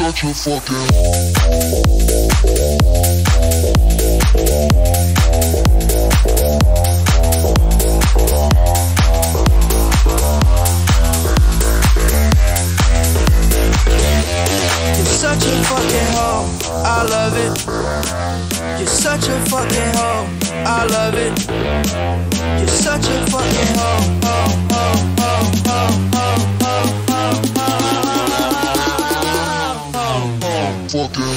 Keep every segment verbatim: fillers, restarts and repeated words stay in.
such a fucking You're such a fucking hoe, I love it. You're such a fucking hoe, I love it. You're such a fucking hoe, hoe, hoe, hoe, hoe, hoe, hoe, hoe, hoe, fucking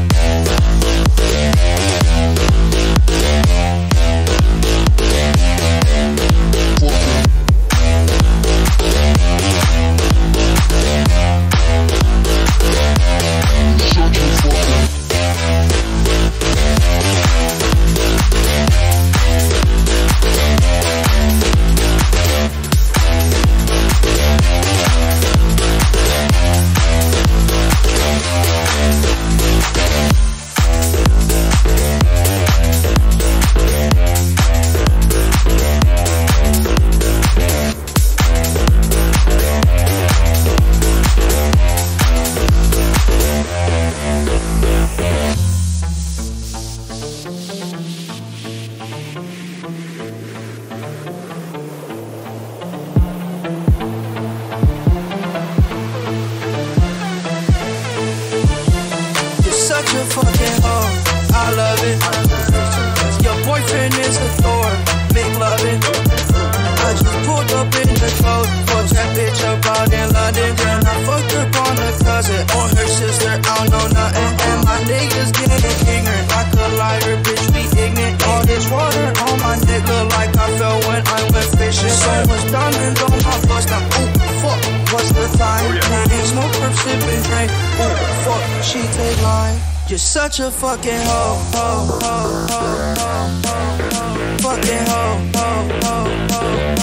fucking hoe, I love it. Your boyfriend is a Thor, make loving. I just pulled up in the coat, fucked that bitch up out in London. Then I fucked up on her cousin or her sister, I don't know nothing. And my niggas getting ignorant, like a lighter, bitch, we ignorant. All this water on my neck look like I fell when I went fishing. So much diamonds on my bust, now ooh, fuck, what's the time? Ain't smoke, perp, sip and drink, ooh, fuck, she take line. You're such a fucking hoe, hoe, hoe, hoe, hoe, hoe, fucking hoe, hoe, hoe, hoe.